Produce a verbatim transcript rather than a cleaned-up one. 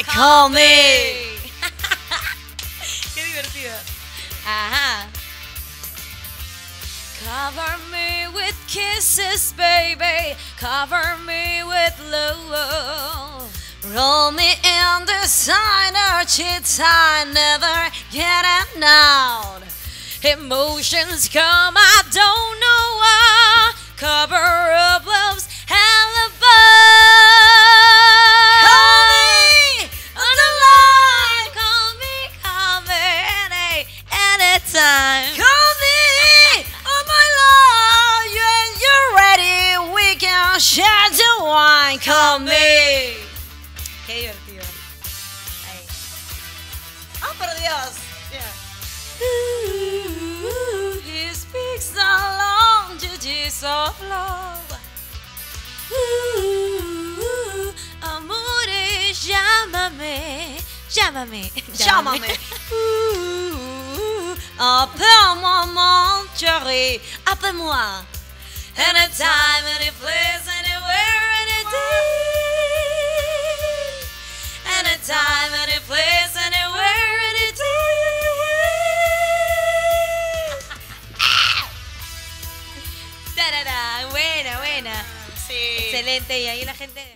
wine, call me. Qué divertido. Ajá. Cover me with kisses, baby. Cover me with love. Roll me in designer sheets, I never get out. Emotions come, I don't know why. Cover up love's alibi. Call me on the line. Call me, call me any, anytime. Call me on my line. When you're ready, we can share the wine. Call me. Qué divertido. Ahí. ¡Oh, por Dios! Yeah. Ooh, he speaks along to Jesus of love. Ooh, amore, llámame, llámame, llámame. Ooh, appelle-moi, mon chéri, appelle-moi. Anytime, any place, anywhere, any day. Anytime, any place, anywhere, any day. Da, da, da. Buena, buena. Sí. Excelente. Y ahí la gente